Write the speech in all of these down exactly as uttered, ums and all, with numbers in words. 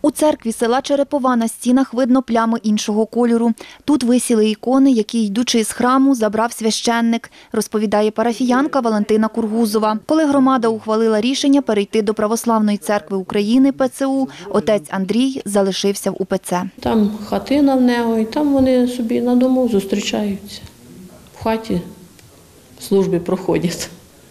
У церкві села Черепова на стінах видно плями іншого кольору. Тут висіли ікони, які, йдучи з храму, забрав священник, розповідає парафіянка Валентина Кургузова. Коли громада ухвалила рішення перейти до Православної церкви України ПЦУ, отець Андрій залишився в УПЦ. Там хатина в нього, і там вони собі на дому зустрічаються. В хаті служби проходять.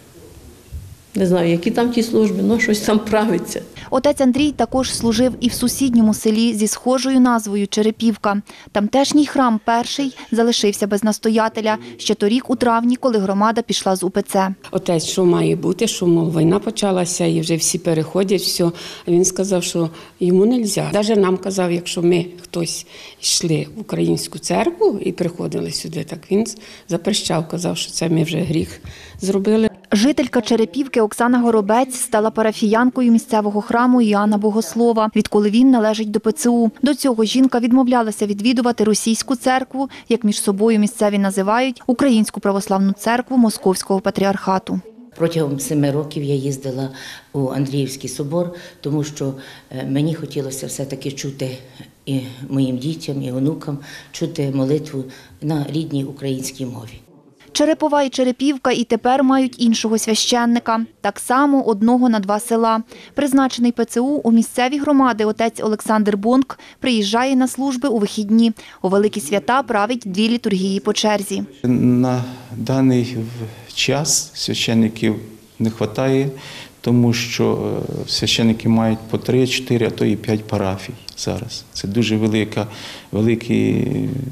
Не знаю, які там ті служби, але щось там правиться. Отець Андрій також служив і в сусідньому селі зі схожою назвою Черепівка. Тамтешній храм перший залишився без настоятеля ще торік у травні, коли громада пішла з УПЦ. Отець, що має бути, що, мов, війна почалася і вже всі переходять, все. А він сказав, що йому не можна. Навіть нам казав, якщо ми хтось йшли в українську церкву і приходили сюди, так він запрещав, казав, що це ми вже гріх зробили. Жителька Черепівки Оксана Горобець стала парафіянкою місцевого храму Іоанна Богослова, відколи він належить до ПЦУ. До цього жінка відмовлялася відвідувати російську церкву, як між собою місцеві називають, Українську православну церкву Московського патріархату. Протягом семи років я їздила у Андріївський собор, тому що мені хотілося все-таки чути і моїм дітям, і онукам, чути молитву на рідній українській мові. Черепова і Черепівка і тепер мають іншого священника, так само одного на два села. Призначений ПЦУ у місцеві громади отець Олександр Бонк приїжджає на служби у вихідні. У великі свята править дві літургії по черзі. На даний час священників не вистачає, тому що священники мають по три, чотири, а то і п'ять парафій зараз. Це дуже велика, великий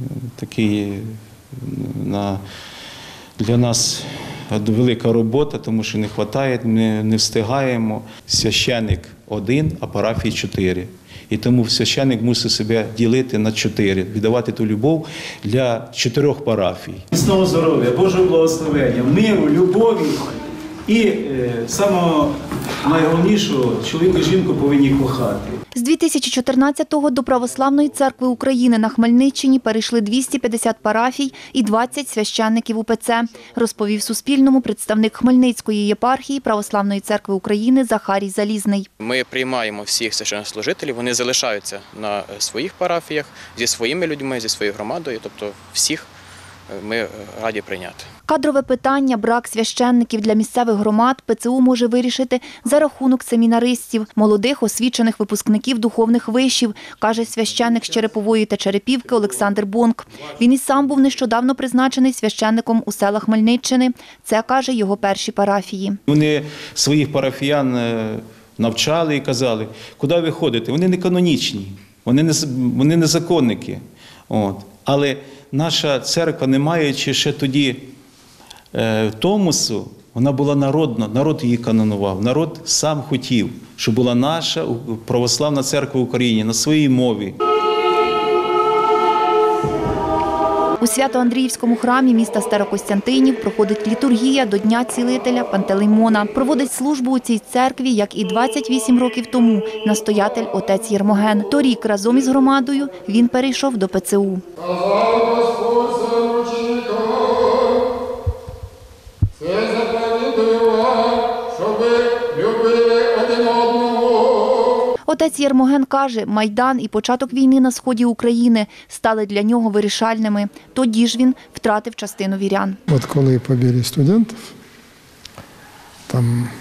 такий на для нас велика робота, тому що не вистачає, ми не встигаємо. Священник один, а парафії чотири. І тому священник мусить себе ділити на чотири, віддавати ту любов для чотирьох парафій. Міцного здоров'я, Божого благословення, миру, любові і е, самого найголовнішого, чоловік і жінку повинні кохати. З дві тисячі чотирнадцятого до Православної церкви України на Хмельниччині перейшли двісті п'ятдесят парафій і двадцять священників УПЦ, розповів Суспільному представник Хмельницької єпархії Православної церкви України Захарій Залізний. Ми приймаємо всіх священнослужителів, вони залишаються на своїх парафіях зі своїми людьми, зі своєю громадою, тобто всіх ми раді прийняти. Кадрове питання, брак священників для місцевих громад ПЦУ може вирішити за рахунок семінаристів, молодих освічених випускників духовних вишів, каже священник з Черепової та Черепівки Олександр Бонк. Він і сам був нещодавно призначений священником у селах Хмельниччини. Це, каже, його перші парафії. Вони своїх парафіян навчали і казали, куди ви ходите? Вони не канонічні, вони не, вони не законники. От. Але наша церква, не маючи ще тоді е, томосу, вона була народна, народ її канонував, народ сам хотів, щоб була наша православна церква в Україні на своїй мові. У Свято-Андріївському храмі міста Старокостянтинів проходить літургія до Дня Цілителя Пантелеймона. Проводить службу у цій церкві, як і двадцять вісім років тому, настоятель отець Єрмоген. Торік разом із громадою він перейшов до ПЦУ. Отець Єрмоген каже, Майдан і початок війни на сході України стали для нього вирішальними. Тоді ж він втратив частину вірян. От коли побили студентів, там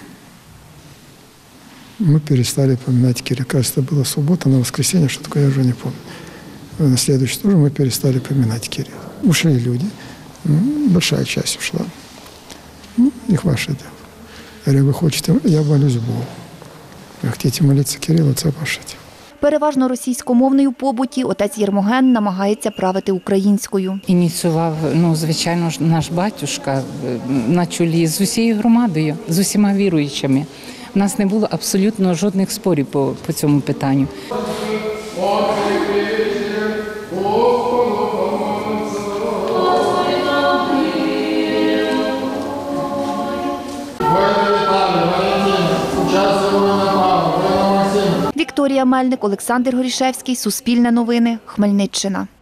ми перестали пам'ятати Кирилла. Кажется, це була субота, на воскресенье, що таке, я вже не пам'ятаю. На следующий тур ми перестали пам'ятати Кирилла. Ушли люди, большая часть ушла. Ну, их ваше дело. Я говорю, ви хочете, я молюсь Богу. Ви хочете молитися Кирилу, це ваше діло. Переважно російськомовний у побуті, отець Єрмоген намагається правити українською. Ініціював, ну, звичайно, наш батюшка на чолі з усією громадою, з усіма віруючими. У нас не було абсолютно жодних спорів по, по цьому питанню. Вікторія Мельник, Олександр Горішевський, Суспільне новини, Хмельниччина.